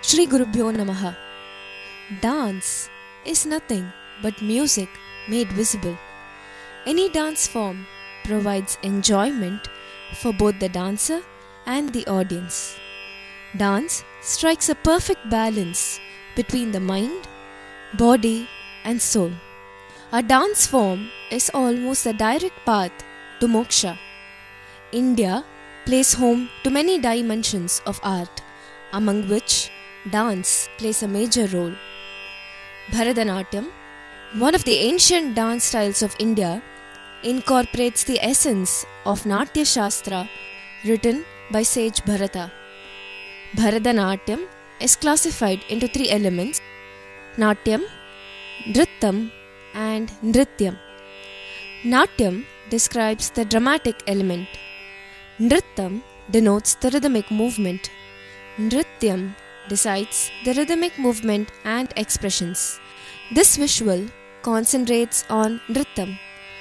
Shri Gurubhyo Namaha. Dance is nothing but music made visible. Any dance form provides enjoyment for both the dancer and the audience. Dance strikes a perfect balance between the mind, body, and soul. A dance form is almost a direct path to moksha. India plays home to many dimensions of art, among which dance plays a major role. Bharathanatyam, one of the ancient dance styles of India, incorporates the essence of Natya Shastra written by sage Bharata. Bharatanatyam is classified into three elements: Natyam, Nrittam, and Nrityam. Natyam describes the dramatic element. Nrittam denotes the rhythmic movement. Nrityam decides the rhythmic movement and expressions. This visual concentrates on Nrittam,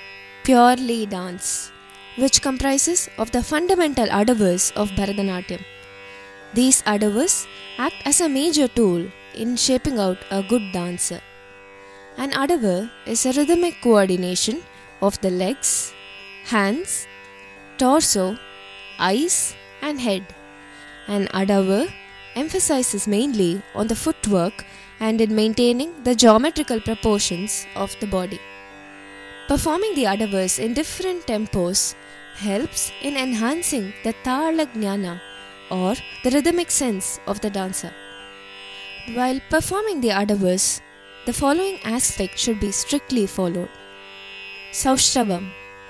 purely dance, which comprises of the fundamental Adavus of Bharatanatyam. These Adavus act as a major tool in shaping out a good dancer. An Adavu is a rhythmic coordination of the legs, hands, torso, eyes, and head. An Adavu emphasizes mainly on the footwork and in maintaining the geometrical proportions of the body. Performing the Adavus in different tempos helps in enhancing the Tala Jnana or the rhythmic sense of the dancer. While performing the Adavus, the following aspect should be strictly followed. Saushtavam.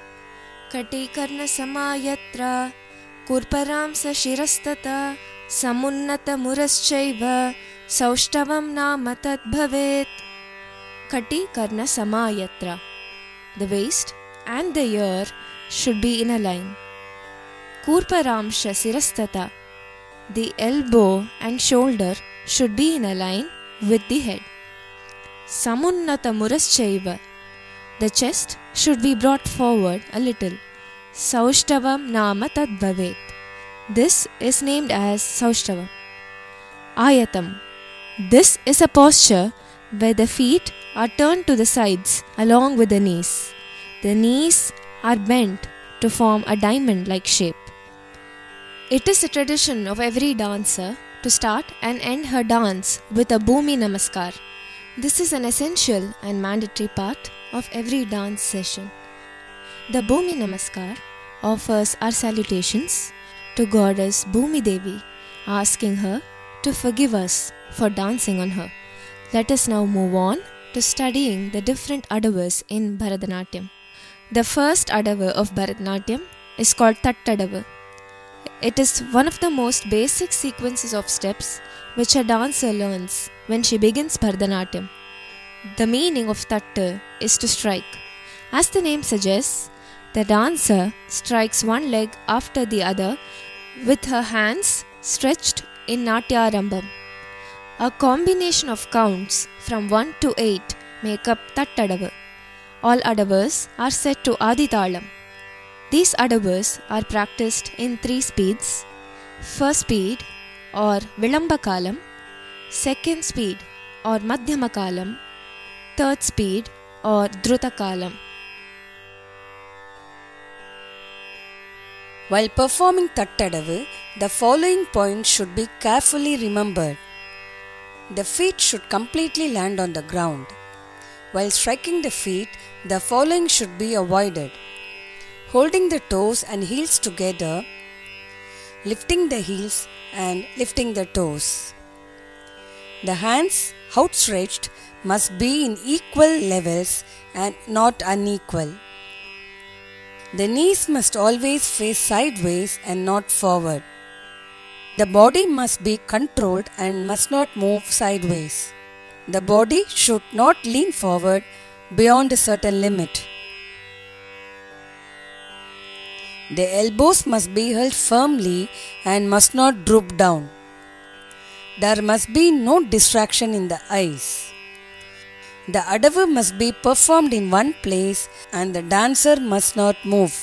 Kati karna samayatra kurparam sa shirastata samunnata muraschaiva saushtavam nama tad bhavet. Kati karna samayatra. The waist and the ear should be in a line. Kurparamsha sirastata. The elbow and shoulder should be in a line with the head. Samunnata muraschaiva. The chest should be brought forward a little. Saushtavam nama tad bhavet. This is named as Saushtavam. Ayatam. This is a posture where the feet are turned to the sides along with the knees. The knees are bent to form a diamond-like shape. It is a tradition of every dancer to start and end her dance with a Bhumi Namaskar. This is an essential and mandatory part of every dance session. The Bhumi Namaskar offers our salutations to Goddess Bhumi Devi, asking her to forgive us for dancing on her. Let us now move on to studying the different Adavus in Bharatanatyam. The first Adavu of Bharatanatyam is called Tattadavu. It is one of the most basic sequences of steps which a dancer learns when she begins Bharatanatyam. The meaning of Tattu is to strike. As the name suggests, the dancer strikes one leg after the other with her hands stretched in Natyarambham. A combination of counts from 1 to 8 make up Tattadavu. All Adavus are set to Aditalam. These Adavus are practiced in 3 speeds: first speed or Vilambakalam, second speed or Madhyamakalam, third speed or Drutakalam. While performing Tattadavu, the following points should be carefully remembered. The feet should completely land on the ground. While striking the feet, the following should be avoided: holding the toes and heels together, lifting the heels and lifting the toes. The hands outstretched must be in equal levels and not unequal. The knees must always face sideways and not forward. The body must be controlled and must not move sideways. The body should not lean forward beyond a certain limit. The elbows must be held firmly and must not droop down. There must be no distraction in the eyes. The Adavu must be performed in one place and the dancer must not move.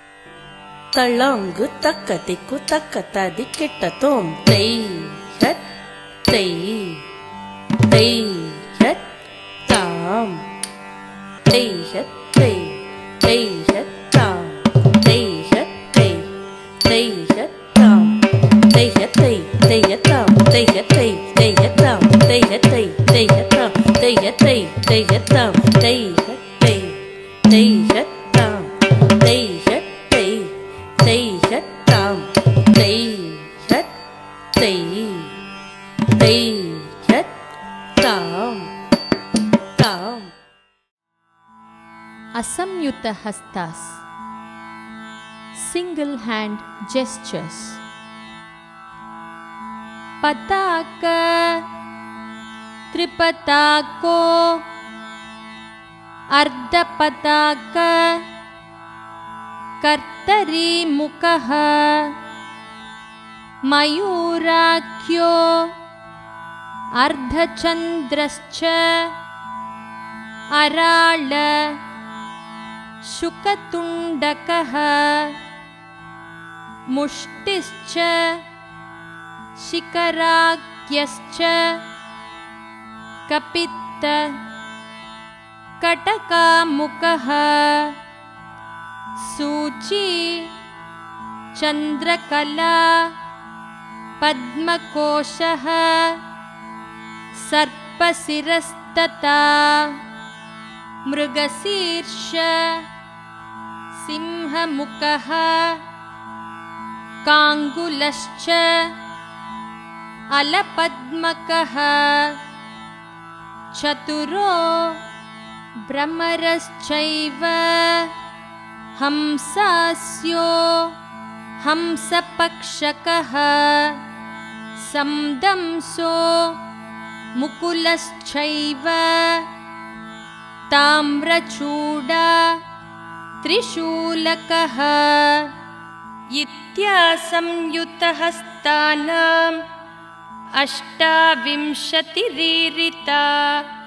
Talangu takatiku takata diketta tom tei hat Teyhattam, teyhattey, teyhattam, teyhattey, teyhattam, teyhattey, teyhattam, teyhattey, teyhattam, teyhattey, teyhattam, teyhattey, teyhattam, teyhattey, teyhattam, teyhattey, teyhattam, teyhattey, teyhattam, tam. Asamyuta Hastas, single hand gestures. Pataka, tripatako, ardha pataka, kartari mukaha, mayurakyo, ardha chandrascha, arala, shukatundakaha, mushtischa, shikarakyascha, kapitta, katakamukaha, suchi, chandrakala, padmakoshaha, sarpasirastata, mृगशीर्षा, सिंहमुखः, काङ्गुलश्च, अलपद्मकः, चतुरो भ्रमरश्चैव, हंसास्यो हंसपक्षकः, संदंसो मुकुलश्चैव, ताम्रचूडा त्रिशूलकः, इत्यासंयुतहस्तानाम् अष्टाविंशतिरीरिता।